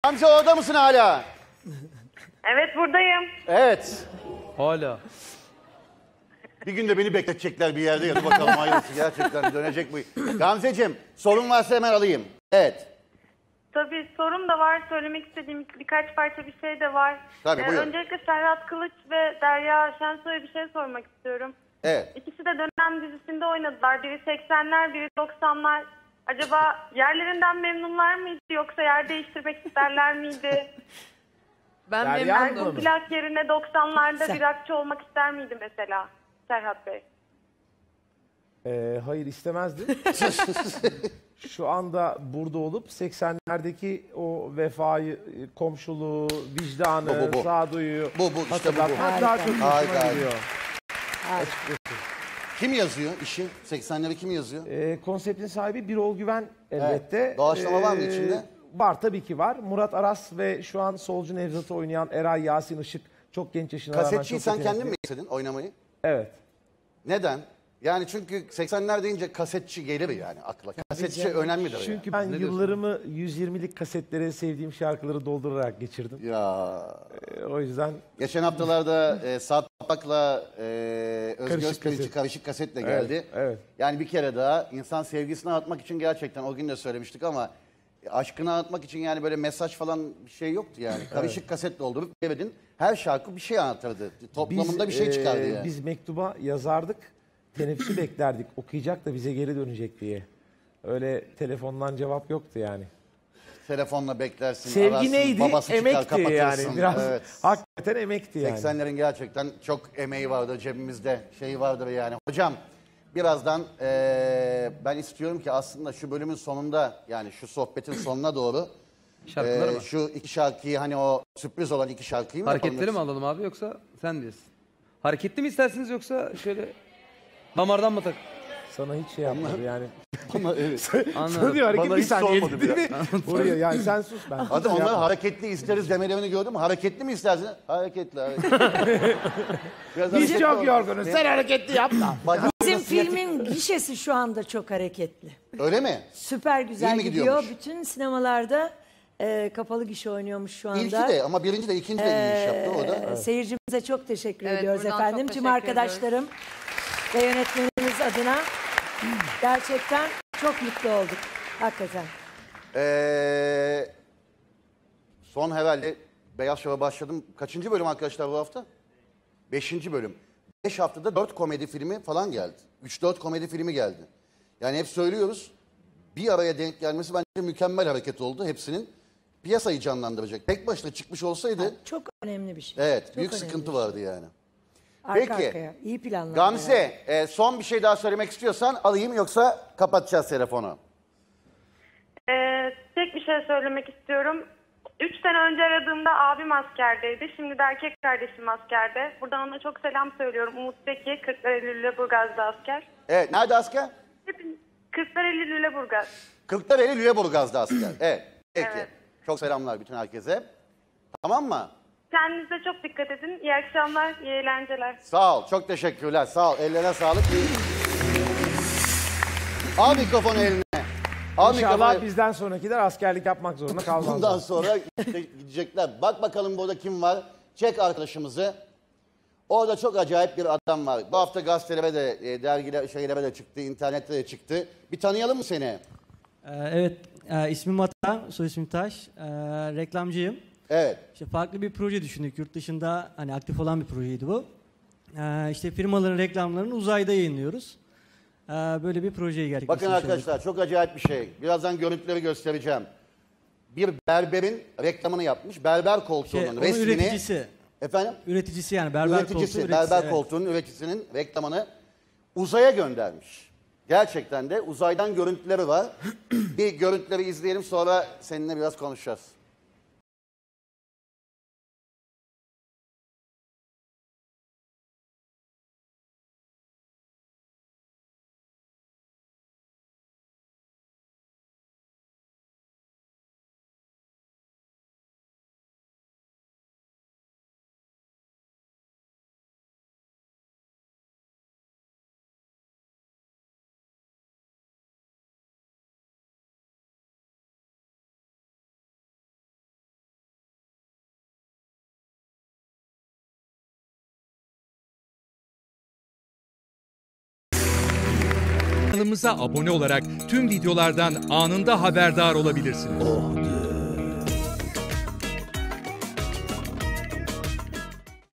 Gamze orada mısın hala? Evet buradayım. Evet. Hala. Bir gün de beni bekletecekler bir yerde ya da bakalım hayırlısı gerçekten dönecek bu. Gamzeciğim sorun varsa hemen alayım. Evet. Tabii sorum da var. Söylemek istediğim birkaç parça bir şey de var. Tabii, buyurun. Öncelikle Serhat Kılıç ve Derya Şensoy'a bir şey sormak istiyorum. Evet. İkisi de dönem dizisinde oynadılar. Biri 80'ler, biri 90'lar. Acaba yerlerinden memnunlar mıydı yoksa yer değiştirmek isterler miydi? Ben Derya memnunum. Hanım. Plak yerine 90'larda bir rockçı olmak ister miydi mesela Serhat Bey? Hayır istemezdim. Şu anda burada olup 80'lerdeki o vefayı, komşuluğu, vicdanı, Bu. sağduyu Bu, işte bu. hatırlatmak daha çok hoşuma Harika. gidiyor. Kim yazıyor işi? 80'leri kim yazıyor? Konseptin sahibi Birol Güven elbette. Evet. Doğaçlama var mı içinde? Var tabii ki var. Murat Aras ve şu an solcu Nevzat'ı oynayan Eray Yasin Işık çok genç yaşına rağmen Kasetçiyi çok sen kendin yetenekli. mi istedin oynamayı? Evet. Neden? Yani çünkü 80'ler deyince kasetçi gelir yani akla. Kasetçi önemlidir Çünkü yani. ben yıllarımı 120'lik kasetlere sevdiğim şarkıları doldurarak geçirdim. Ya O yüzden geçen haftalarda Saat Topak'la Özgür Karışık Özpirinççi kaset. karışık kasetle geldi. evet. Yani bir kere daha insan sevgisini anlatmak için gerçekten o gün de söylemiştik ama aşkını anlatmak için yani böyle mesaj falan bir şey yoktu yani. Karışık kaset doldurup veredin. Her şarkı bir şey anlatırdı. Toplamında bir şey çıkardı yani. Biz mektuba yazardık. Teneffüsü beklerdik. Okuyacak da bize geri dönecek diye. Öyle telefondan cevap yoktu yani. Telefonla beklersin, Sevgi ararsın, neydi? babası çıkar Emekti kapatırsın. yani. Biraz Evet. hakikaten emekti yani. 80'lerin gerçekten çok emeği vardır cebimizde, şeyi vardır yani. Hocam birazdan ben istiyorum ki aslında şu bölümün sonunda yani şu sohbetin sonuna doğru Şarkıları mı? şu iki şarkıyı hani o sürpriz olan iki şarkıyı mı Hareketleri mi yapalım? alalım abi yoksa sen diyorsun? Hareketli mi istersiniz yoksa şöyle damardan mı tak? Sana hiç şey yapmadı yani. Ama evet. Anladım. Diyor hareket Bana bir hiç saniye sormadı değil mi? Oraya yani sen sus ben. Hadi onlar hareketli isteriz demelerini gördüm. Hareketli mi istersin? Hareketli, hareketli. Biraz Biz hareketli çok olsun. yorgunuz. Sen hareketli yapma. Bacak Bizim nasıl yatık- filmin gişesi şu anda çok hareketli. Öyle mi? Süper güzel İyi mi gidiyor. gidiyormuş? Bütün sinemalarda kapalı gişe oynuyormuş şu anda. İlki de ama birinci de ikinci de iyi iş yaptı o da. Seyircimize çok teşekkür Evet, ediyoruz buradan efendim. çok Tüm teşekkür arkadaşlarım ve yönetmenimiz adına gerçekten çok mutlu olduk. Hakikaten. Son herhalde Beyaz Şov'a başladım. Kaçıncı bölüm arkadaşlar bu hafta? 5. bölüm. 5 haftada 4 komedi filmi falan geldi. 3-4 komedi filmi geldi. Yani hep söylüyoruz. Bir araya denk gelmesi bence mükemmel hareket oldu hepsinin. Piyasayı canlandıracak. Tek başına çıkmış olsaydı Çok önemli bir şey. evet Çok büyük önemli sıkıntı bir şey. vardı yani. Arka Peki. arkaya. İyi planlar. Gamze son bir şey daha söylemek istiyorsan alayım yoksa kapatacağız telefonu. Tek bir şey söylemek istiyorum. 3 sene önce aradığımda abim askerdeydi. Şimdi de erkek kardeşim askerde. Buradan ona çok selam söylüyorum. Umut Zeki, Kırklareli Lüleburgaz'da asker. Evet nerede asker? Kırklareli Lüleburgaz. Kırklareli Lüleburgaz'da asker. Evet. Peki. Evet. Çok selamlar bütün herkese. Tamam mı? Kendinize çok dikkat edin. İyi akşamlar, iyi eğlenceler. Sağ ol. Çok teşekkürler. Sağ ol. Ellerine sağlık. Al mikrofonu eline. Al İnşallah mikrofonu. bizden sonrakiler askerlik yapmak zorunda kalmazlar. Bundan sonra işte gidecekler. Bak bakalım burada kim var. Çek arkadaşımızı. Orada çok acayip bir adam var. Bu hafta gazetelere de, dergilere, şeylere de çıktı, internette de çıktı. Bir tanıyalım mı seni? Evet, ismim Ata, soy ismim Taş. Reklamcıyım. Evet. İşte farklı bir proje düşündük. Yurt dışında hani aktif olan bir projeydi bu. İşte firmaların reklamlarını uzayda yayınlıyoruz. Böyle bir projeyi gerçekleştirmiş Bakın olduk. arkadaşlar çok acayip bir şey. Birazdan görüntüleri göstereceğim. Bir berberin reklamını yapmış. Berber koltuğunun Onun resmini. üreticisi. Efendim? Üreticisi yani berber Üreticisi, koltuğu berber üreticisi, evet. koltuğunun üreticisinin reklamını uzaya göndermiş. Gerçekten de uzaydan görüntüleri var. Bir görüntüleri izleyelim sonra seninle biraz konuşacağız. Kanalımıza abone olarak tüm videolardan anında haberdar olabilirsiniz.